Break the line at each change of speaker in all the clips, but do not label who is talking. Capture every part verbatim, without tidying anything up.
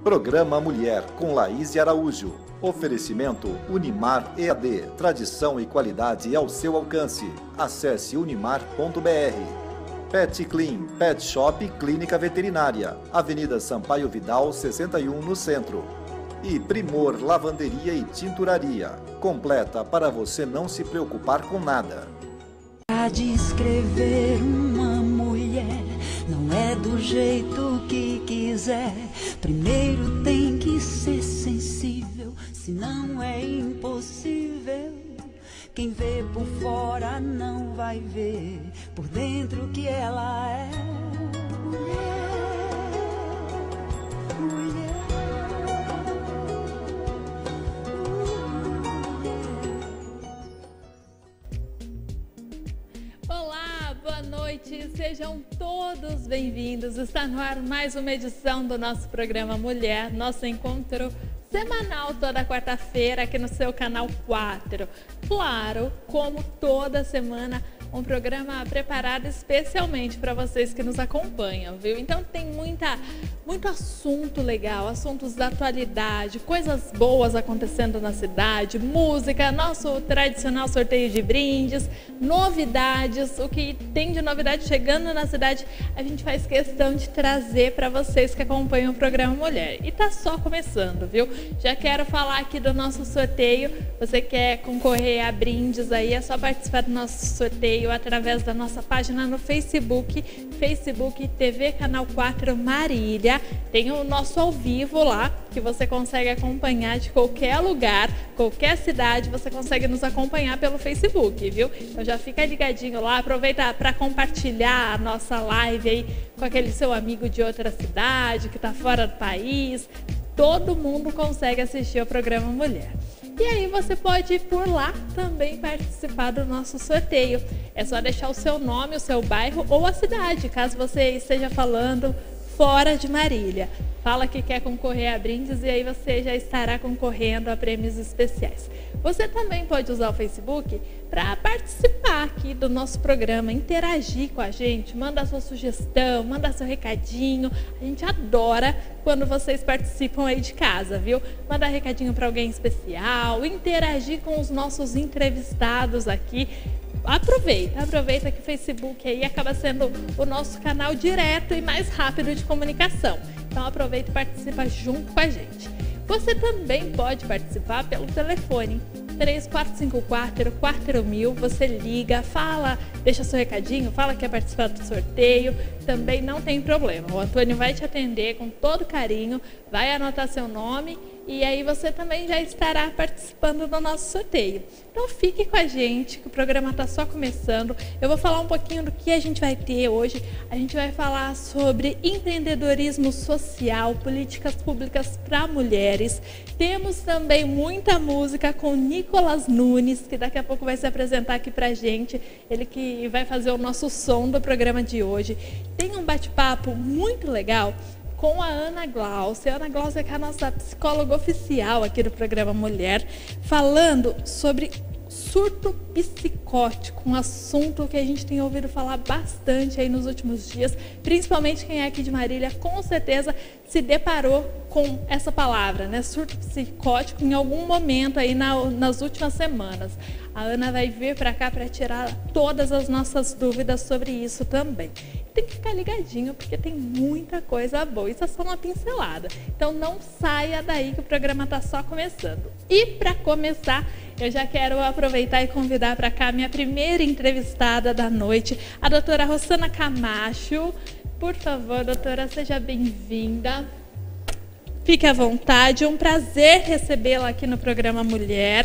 Programa Mulher, com Laís Araújo. Oferecimento Unimar E A D. Tradição e qualidade ao seu alcance. Acesse unimar ponto br. Pet Clean, Pet Shop Clínica Veterinária. Avenida Sampaio Vidal, sessenta e um, no centro. E Primor Lavanderia e Tinturaria. Completa para você não se preocupar com nada.
A descrever uma mulher não é do jeito que quiser. Primeiro tem que ser sensível, senão é impossível. Quem vê por fora não vai ver por dentro o que ela é. Mulher, mulher.
Olá, boa noite, sejam todos bem-vindos. Está no ar mais uma edição do nosso programa Mulher, nosso encontro semanal toda quarta-feira aqui no seu canal quatro. Claro, como toda semana, um programa preparado especialmente para vocês que nos acompanham, viu? Então tem muita, muito assunto legal, assuntos da atualidade, coisas boas acontecendo na cidade, música, nosso tradicional sorteio de brindes, novidades, o que tem de novidade chegando na cidade, a gente faz questão de trazer para vocês que acompanham o programa Mulher. E tá só começando, viu? Já quero falar aqui do nosso sorteio. Você quer concorrer a brindes aí, é só participar do nosso sorteio através da nossa página no Facebook, Facebook T V Canal quatro Marília. Tem o nosso ao vivo lá, que você consegue acompanhar de qualquer lugar, qualquer cidade, você consegue nos acompanhar pelo Facebook, viu? Então já fica ligadinho lá, aproveita para compartilhar a nossa live aí com aquele seu amigo de outra cidade, que está fora do país. Todo mundo consegue assistir ao programa Mulher. E aí você pode ir por lá também participar do nosso sorteio. É só deixar o seu nome, o seu bairro ou a cidade, caso você esteja falando fora de Marília. Fala que quer concorrer a brindes e aí você já estará concorrendo a prêmios especiais. Você também pode usar o Facebook para participar aqui do nosso programa, interagir com a gente, manda sua sugestão, manda seu recadinho. A gente adora quando vocês participam aí de casa, viu? Manda recadinho para alguém especial, interagir com os nossos entrevistados aqui. Aproveita, aproveita que o Facebook aí acaba sendo o nosso canal direto e mais rápido de comunicação. Então aproveita e participa junto com a gente. Você também pode participar pelo telefone três quatro cinco quatro, quatro mil, você liga, fala, deixa seu recadinho, fala que quer participar do sorteio, também não tem problema. O Antônio vai te atender com todo carinho, vai anotar seu nome e aí você também já estará participando do nosso sorteio. Então fique com a gente, que o programa está só começando. Eu vou falar um pouquinho do que a gente vai ter hoje. A gente vai falar sobre empreendedorismo social, políticas públicas para mulheres. Temos também muita música com Nicolas Nunes, que daqui a pouco vai se apresentar aqui para a gente. Ele que vai fazer o nosso som do programa de hoje. Tem um bate-papo muito legal com a Ana Glaucia. A Ana Glaucia que é a nossa psicóloga oficial aqui do programa Mulher, falando sobre surto psicótico, um assunto que a gente tem ouvido falar bastante aí nos últimos dias, principalmente quem é aqui de Marília, com certeza se deparou com essa palavra, né? Surto psicótico em algum momento aí na, nas últimas semanas. A Ana vai vir para cá para tirar todas as nossas dúvidas sobre isso também. Tem que ficar ligadinho porque tem muita coisa boa. Isso é só uma pincelada. Então não saia daí que o programa está só começando. E para começar, eu já quero aproveitar e convidar para cá a minha primeira entrevistada da noite, a doutora Rossana Camacho. Por favor, doutora, seja bem-vinda. Fique à vontade, é um prazer recebê-la aqui no programa Mulher.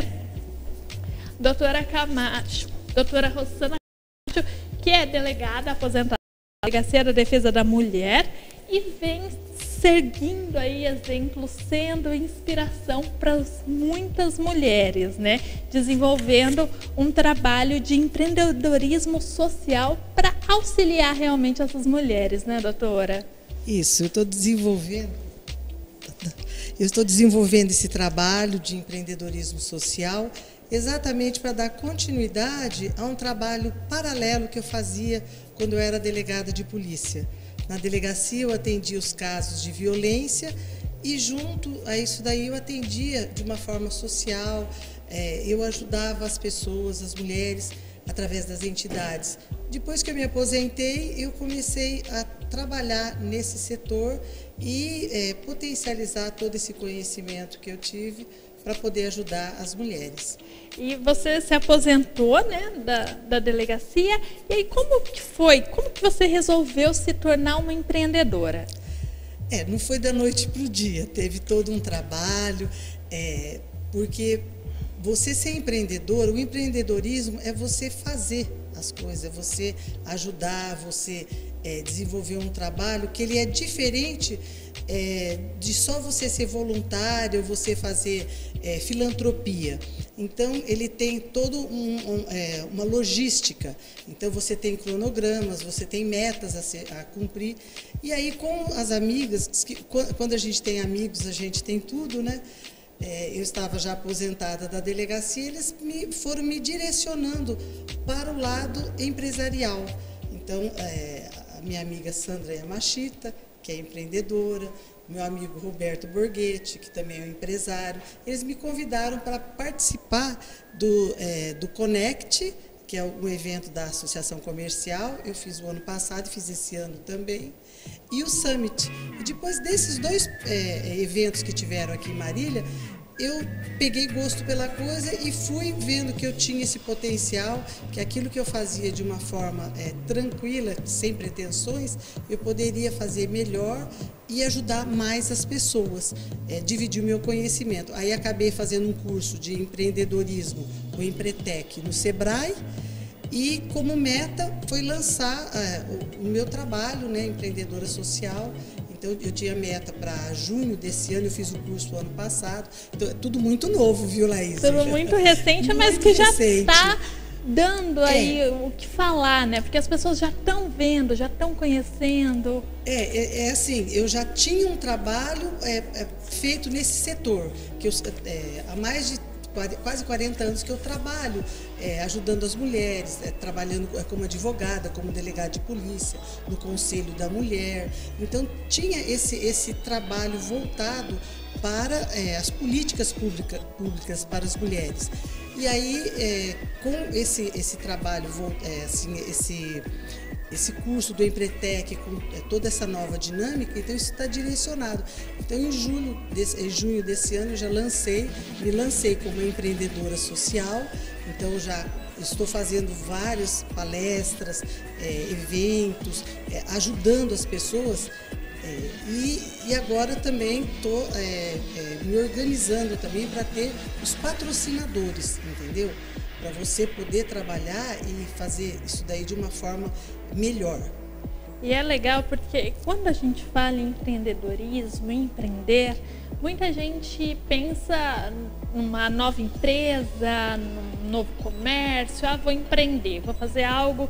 Doutora Camacho, doutora Rossana Camacho, que é delegada aposentada da Delegacia da Defesa da Mulher e vem seguindo aí exemplos, sendo inspiração para muitas mulheres, né? Desenvolvendo um trabalho de empreendedorismo social para auxiliar realmente essas mulheres, né, doutora?
Isso, eu estou desenvolvendo, eu estou desenvolvendo esse trabalho de empreendedorismo social exatamente para dar continuidade a um trabalho paralelo que eu fazia quando eu era delegada de polícia. Na delegacia eu atendia os casos de violência E junto a isso daí eu atendia de uma forma social, é, eu ajudava as pessoas, as mulheres, através das entidades. Depois que eu me aposentei, eu comecei a trabalhar nesse setor e é, potencializar todo esse conhecimento que eu tive para poder ajudar as mulheres.
E você se aposentou, né, da, da delegacia, e aí como que foi? Como que você resolveu se tornar uma empreendedora?
É, não foi da noite para o dia, teve todo um trabalho, é, porque você ser empreendedor, o empreendedorismo é você fazer as coisas, é você ajudar, você é, desenvolver um trabalho que ele é diferente é, de só você ser voluntário, você fazer é, filantropia. Então, ele tem toda um, um, é, uma logística. Então, você tem cronogramas, você tem metas a, ser, a cumprir. E aí, com as amigas, que, quando a gente tem amigos, a gente tem tudo, né? É, eu estava já aposentada da delegacia, eles me, foram me direcionando para o lado empresarial. Então, é, a minha amiga Sandra Yamashita, que é empreendedora, meu amigo Roberto Borghetti, que também é um empresário, eles me convidaram para participar do, é, do Connect, que é um evento da Associação Comercial. Eu fiz o ano passado e fiz esse ano também. E o Summit. E depois desses dois é, eventos que tiveram aqui em Marília, eu peguei gosto pela coisa e fui vendo que eu tinha esse potencial, que aquilo que eu fazia de uma forma é, tranquila, sem pretensões, eu poderia fazer melhor e ajudar mais as pessoas, é, dividir o meu conhecimento. Aí acabei fazendo um curso de empreendedorismo, o Empretec, no Sebrae, e como meta foi lançar é, o, o meu trabalho, né, empreendedora social. Então, eu tinha meta para junho desse ano, eu fiz o curso ano passado. Então, é tudo muito novo, viu, Laís?
Tudo muito recente, muito mas que já está dando aí é. o que falar, né? Porque as pessoas já estão vendo, já estão conhecendo.
É, é, é assim, eu já tinha um trabalho é, é, feito nesse setor, que eu, é, há mais de quase quarenta anos que eu trabalho é, ajudando as mulheres, é, trabalhando como advogada, como delegada de polícia, no Conselho da Mulher. Então, tinha esse, esse trabalho voltado para é, as políticas pública, públicas para as mulheres. E aí, é, com esse, esse trabalho, é, assim, esse... esse curso do Empretec, com toda essa nova dinâmica, então isso está direcionado. Então, em junho desse, em junho desse ano, eu já lancei, me lancei como empreendedora social, então já estou fazendo várias palestras, é, eventos, é, ajudando as pessoas, é, e, e agora também estou é, é, me organizando também para ter os patrocinadores, entendeu? Para você poder trabalhar e fazer isso daí de uma forma melhor.
E é legal porque quando a gente fala em empreendedorismo, em empreender, muita gente pensa numa nova empresa, num novo comércio, ah, vou empreender, vou fazer algo,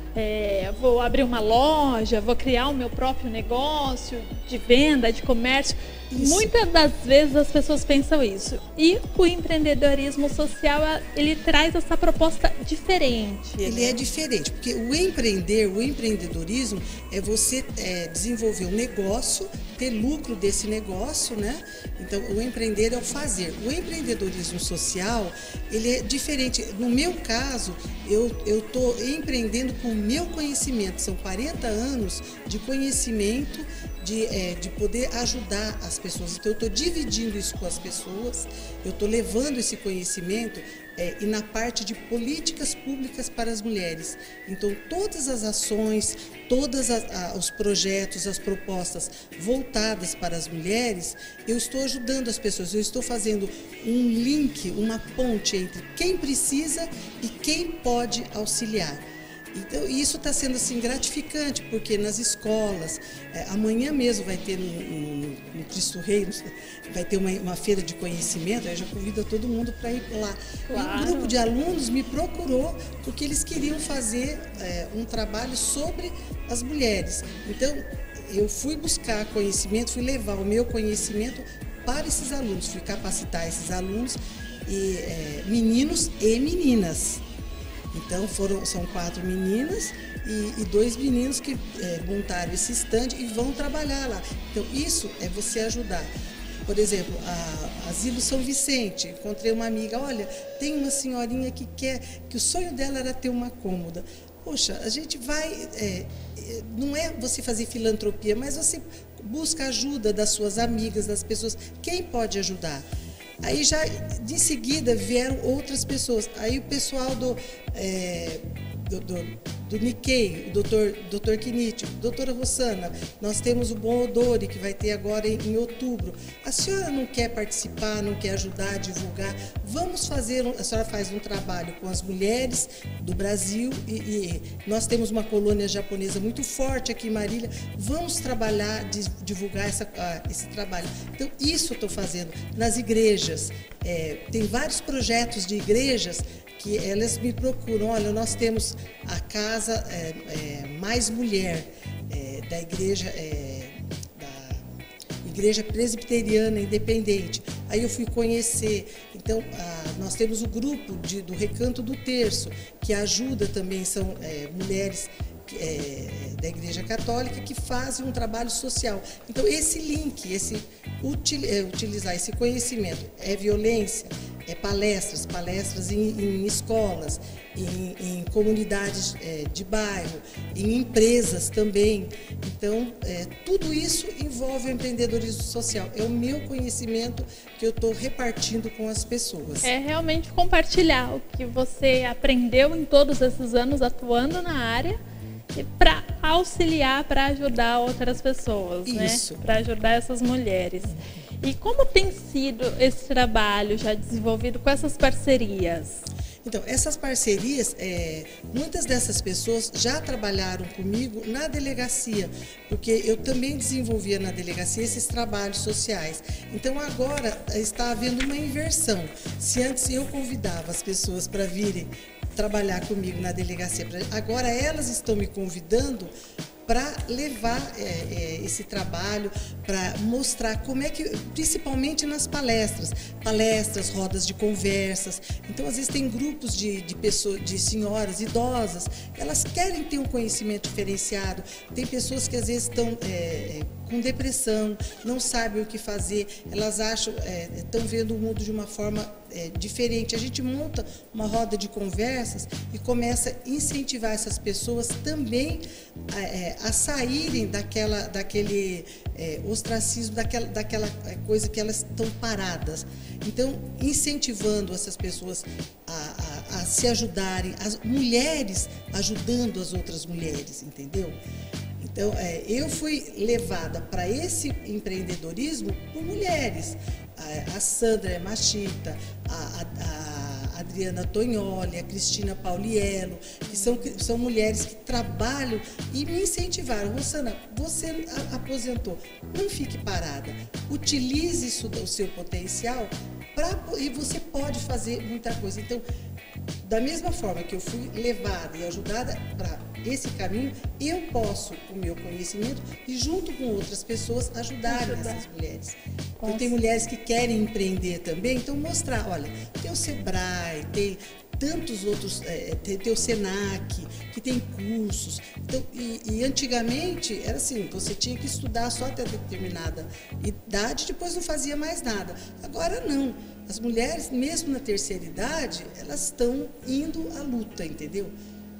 é, vou abrir uma loja, vou criar o meu próprio negócio de venda, de comércio. Isso. Muitas das vezes as pessoas pensam isso. E o empreendedorismo social, ele traz essa proposta diferente.
Ele
né?
é diferente, porque o empreender, o empreendedorismo é você é, desenvolver um negócio, ter lucro desse negócio, né? Então, o empreender é o fazer. O empreendedorismo social, ele é diferente. No meu caso, eu eu estou empreendendo com o meu conhecimento. São quarenta anos de conhecimento, De, é, de poder ajudar as pessoas. Então, eu estou dividindo isso com as pessoas, eu estou levando esse conhecimento é, e na parte de políticas públicas para as mulheres. Então, todas as ações, todos os projetos, as propostas voltadas para as mulheres, eu estou ajudando as pessoas, eu estou fazendo um link, uma ponte entre quem precisa e quem pode auxiliar. Então, isso está sendo assim, gratificante, porque nas escolas, é, amanhã mesmo vai ter no, no, no Cristo Rei, vai ter uma, uma feira de conhecimento, aí eu já convido todo mundo para ir lá. Claro. E um grupo de alunos me procurou porque eles queriam fazer é, um trabalho sobre as mulheres. Então, eu fui buscar conhecimento, fui levar o meu conhecimento para esses alunos, fui capacitar esses alunos, e, é, meninos e meninas. Então, foram, são quatro meninas e, e dois meninos que é, montaram esse stand e vão trabalhar lá. Então, isso é você ajudar. Por exemplo, a Asilo São Vicente, encontrei uma amiga, olha, tem uma senhorinha que quer, que o sonho dela era ter uma cômoda. Poxa, a gente vai, é, não é você fazer filantropia, mas você busca ajuda das suas amigas, das pessoas, quem pode ajudar? Aí já, de seguida, vieram outras pessoas. Aí o pessoal do, é, do, do, do Nikkei, o doutor, doutor Kiniti, doutora Rossana, nós temos o Bom Odore, que vai ter agora em, em outubro. A senhora não quer participar, não quer ajudar a divulgar? Vamos fazer, um, a senhora faz um trabalho com as mulheres do Brasil e, e nós temos uma colônia japonesa muito forte aqui em Marília, vamos trabalhar, divulgar essa, esse trabalho. Então, isso eu estou fazendo nas igrejas. É, tem vários projetos de igrejas que elas me procuram, olha, nós temos a casa é, é, Mais Mulher é, da igreja é, da Igreja Presbiteriana Independente. Aí eu fui conhecer. Então, a, nós temos o grupo de, do Recanto do Terço, que ajuda também, são é, mulheres é, da Igreja Católica que fazem um trabalho social. Então, esse link, esse util, é, utilizar esse conhecimento, é violência, é palestras, palestras em, em escolas, em, em comunidades é, de bairro, em empresas também. Então, é, tudo isso envolve o empreendedorismo social. É o meu conhecimento que eu estou repartindo com as pessoas.
É realmente compartilhar o que você aprendeu em todos esses anos atuando na área para auxiliar, para ajudar outras pessoas,
isso,
né? Para ajudar essas mulheres. E como tem sido esse trabalho já desenvolvido com essas parcerias?
Então, essas parcerias, é, muitas dessas pessoas já trabalharam comigo na delegacia, porque eu também desenvolvia na delegacia esses trabalhos sociais. Então, agora está havendo uma inversão. Se antes eu convidava as pessoas para virem trabalhar comigo na delegacia, agora elas estão me convidando para levar é, é, esse trabalho, para mostrar como é que, principalmente nas palestras, palestras, rodas de conversas. Então, às vezes tem grupos de, de pessoas, de senhoras idosas, elas querem ter um conhecimento diferenciado. Tem pessoas que às vezes estão é, com depressão, não sabem o que fazer, elas acham, é, estão vendo o mundo de uma forma é, diferente. A gente monta uma roda de conversas e começa a incentivar essas pessoas também é, a saírem daquela, daquele é, ostracismo, daquela, daquela coisa que elas estão paradas. Então, incentivando essas pessoas a, a, a se ajudarem, as mulheres ajudando as outras mulheres, entendeu? Então, é, eu fui levada para esse empreendedorismo por mulheres. A, a Sandra Machita, a, a, a Adriana Tognoli, a Cristina Pauliello, que são, são mulheres que trabalham e me incentivaram. Rossana, você aposentou, não fique parada, utilize isso, o seu potencial pra, e você pode fazer muita coisa. Então, da mesma forma que eu fui levada e ajudada para esse caminho, eu posso, com o meu conhecimento, e junto com outras pessoas, ajudar essas mulheres. Então, tem mulheres que querem empreender também, então mostrar, olha, tem o Sebrae, tem tantos outros, é, tem, tem o Senac, que tem cursos. Então, e, e antigamente era assim, você tinha que estudar só até determinada idade, depois não fazia mais nada. Agora não. As mulheres, mesmo na terceira idade, elas estão indo à luta, entendeu?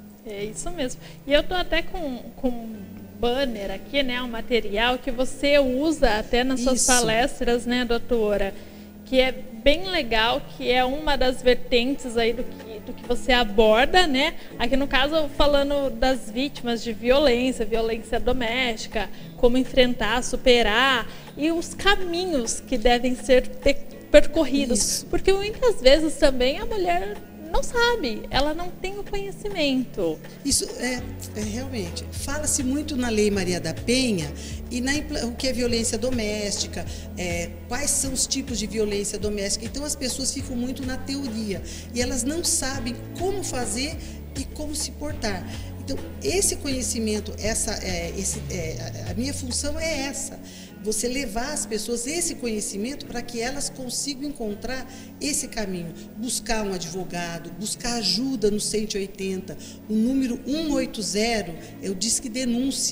É isso mesmo. E eu estou até com, com um banner aqui, né? Um material que você usa até nas suas
Isso.
palestras, né, doutora? Que é bem legal, que é uma das vertentes aí do que, do que você aborda, né? Aqui no caso, falando das vítimas de violência, violência doméstica, como enfrentar, superar e os caminhos que devem ser percorridos.
Isso.
Porque muitas vezes também a mulher não sabe, ela não tem o conhecimento.
Isso é, é realmente. Fala-se muito na Lei Maria da Penha e na o que é violência doméstica, é, quais são os tipos de violência doméstica. Então as pessoas ficam muito na teoria e elas não sabem como fazer e como se portar. Então esse conhecimento, essa, é, esse, é, a minha função é essa. Você levar as pessoas esse conhecimento para que elas consigam encontrar esse caminho. Buscar um advogado, buscar ajuda no cento e oitenta. O número cento e oitenta é o Disque Denúncia.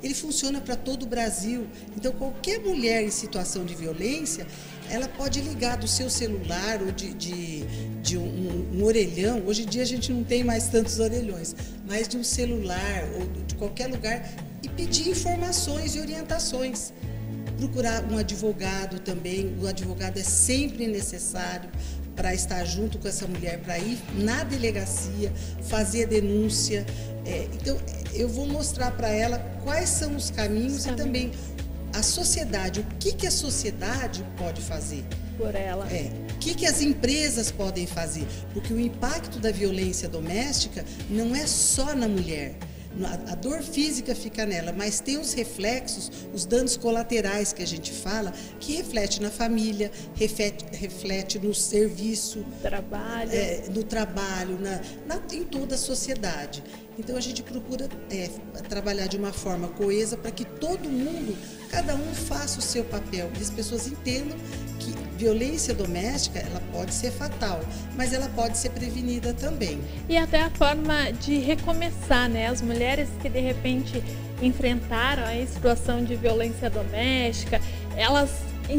ele funciona para todo o Brasil. Então, qualquer mulher em situação de violência, ela pode ligar do seu celular ou de, de, de um, um, um orelhão. Hoje em dia a gente não tem mais tantos orelhões, mas de um celular ou de qualquer lugar e pedir informações e orientações. Procurar um advogado também, o advogado é sempre necessário para estar junto com essa mulher, para ir na delegacia, fazer a denúncia. É, então, eu vou mostrar para ela quais são os caminhos e também a sociedade, o que, que a sociedade pode fazer
por ela.
É, o que, que as empresas podem fazer, porque o impacto da violência doméstica não é só na mulher. A dor física fica nela, mas tem os reflexos, os danos colaterais que a gente fala, que reflete na família, reflete, reflete no serviço,
trabalho.
É, no trabalho, na, na, em toda a sociedade. Então a gente procura é, trabalhar de uma forma coesa para que todo mundo, cada um faça o seu papel, e as pessoas entendam que violência doméstica, ela pode ser fatal, mas ela pode ser prevenida também.
E até a forma de recomeçar, né? As mulheres que de repente enfrentaram a situação de violência doméstica, elas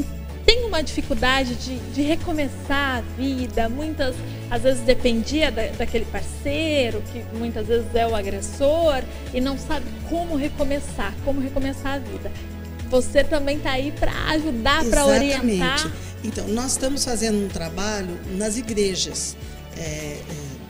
têm uma dificuldade de, de recomeçar a vida. Muitas, às vezes, dependia da, daquele parceiro, que muitas vezes é o agressor, e não sabe como recomeçar, como recomeçar a vida. Você também está aí para ajudar, para orientar.
Então, nós estamos fazendo um trabalho nas igrejas. É, é,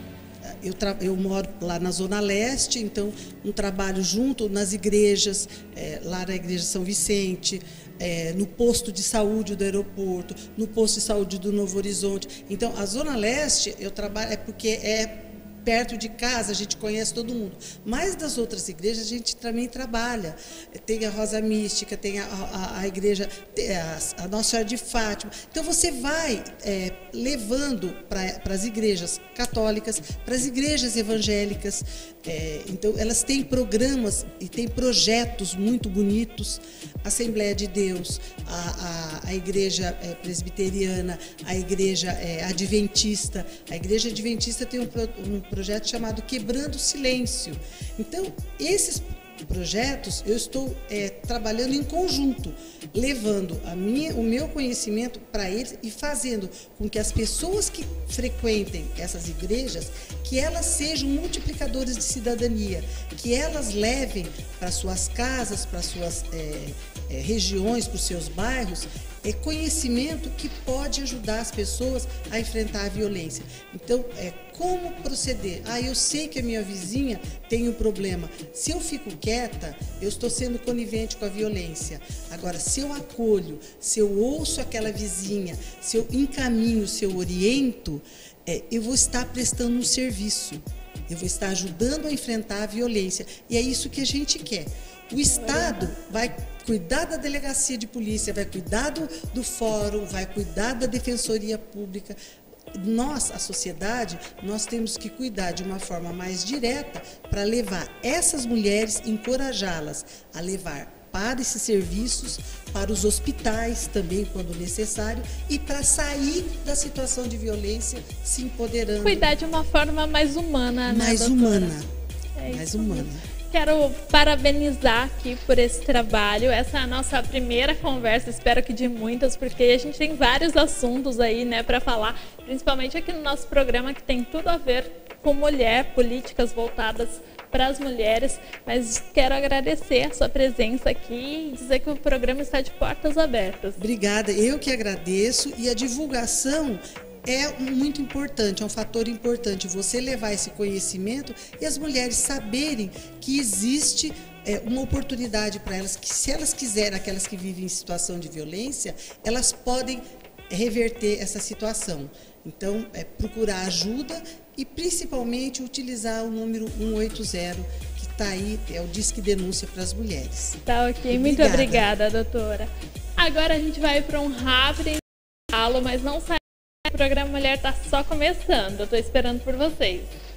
eu, tra eu moro lá na Zona Leste, então um trabalho junto nas igrejas, é, lá na Igreja São Vicente, é, no posto de saúde do aeroporto, no posto de saúde do Novo Horizonte. Então, a Zona Leste, eu trabalho, é porque é perto de casa, a gente conhece todo mundo. Mas das outras igrejas a gente também trabalha. Tem a Rosa Mística, tem a, a, a igreja, a, a Nossa Senhora de Fátima. Então você vai é, levando para as igrejas católicas, para as igrejas evangélicas. É, então elas têm programas e têm projetos muito bonitos. A Assembleia de Deus, a, a, a igreja é, presbiteriana, a igreja é, adventista. A igreja adventista tem um, um projeto chamado Quebrando o Silêncio. Então, esses projetos eu estou é, trabalhando em conjunto, levando a minha, o meu conhecimento para eles e fazendo com que as pessoas que frequentem essas igrejas, que elas sejam multiplicadores de cidadania, que elas levem para suas casas, para suas é, é, regiões, para os seus bairros, é conhecimento que pode ajudar as pessoas a enfrentar a violência. Então, é como proceder? Ah, eu sei que a minha vizinha tem um problema. Se eu fico quieta, eu estou sendo conivente com a violência. Agora, se eu acolho, se eu ouço aquela vizinha, se eu encaminho, se eu oriento, é, eu vou estar prestando um serviço. Eu vou estar ajudando a enfrentar a violência. E é isso que a gente quer. O Estado vai cuidar da delegacia de polícia, vai cuidar do, do fórum, vai cuidar da defensoria pública. Nós, a sociedade, nós temos que cuidar de uma forma mais direta para levar essas mulheres, encorajá-las a levar para esses serviços, para os hospitais também, quando necessário, e para sair da situação de violência, se empoderando.
Cuidar de uma forma mais humana, né,
mais
doutora?
humana,
é
mais humana.
Quero parabenizar aqui por esse trabalho. Essa é a nossa primeira conversa, espero que de muitas, porque a gente tem vários assuntos aí, né, para falar, principalmente aqui no nosso programa, que tem tudo a ver com mulher, políticas voltadas para as mulheres. Mas quero agradecer a sua presença aqui e dizer que o programa está de portas abertas.
Obrigada, eu que agradeço. E a divulgação é muito importante, é um fator importante você levar esse conhecimento e as mulheres saberem que existe é, uma oportunidade para elas, que se elas quiserem, aquelas que vivem em situação de violência, elas podem reverter essa situação. Então, é procurar ajuda e principalmente utilizar o número um oito zero, que está aí, é o Disque Denúncia para as mulheres.
Tá ok, muito obrigada, doutora. Agora a gente vai para um rápido intervalo, mas não sai. O programa Mulher está só começando, eu estou esperando por vocês.